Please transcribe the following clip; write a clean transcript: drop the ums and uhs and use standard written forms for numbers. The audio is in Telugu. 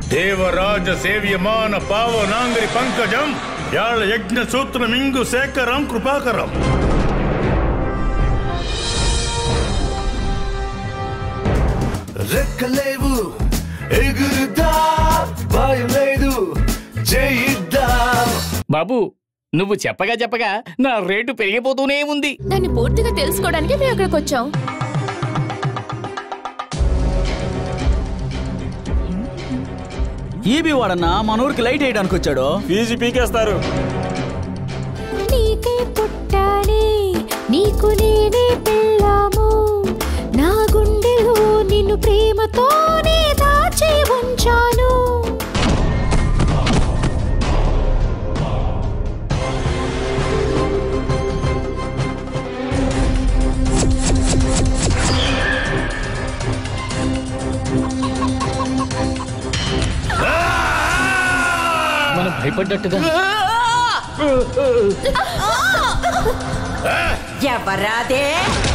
దేవరాజ సేవ్యమాన పావనాంగరి పంకజం యాళ యజ్ఞ సూత్రమింగు శేఖరం కృపాకరం. రెక్కలేవు ఎగురుదా భయం లేదు జయిద్దా. బాబు నువ్వు చెప్పగా చెప్పగా నా రేటు పెరిగిపోతూనే ఉంది. దాన్ని పూర్తిగా తెలుసుకోవడానికి మేము అక్కడికి వచ్చాం. ఈబీ వాడన్నా మన ఊరికి లైట్ వేయడానికి వచ్చాడు. ఫీజు పీకేస్తారు. నీకే పుట్టాలి నీకు నేనే పెళ్ళాము, నా గుండెలో నిన్ను ప్రేమతోనే దాచి ఉంచాను. మనం భయపడ్డట్టుగా ఎవరాదే?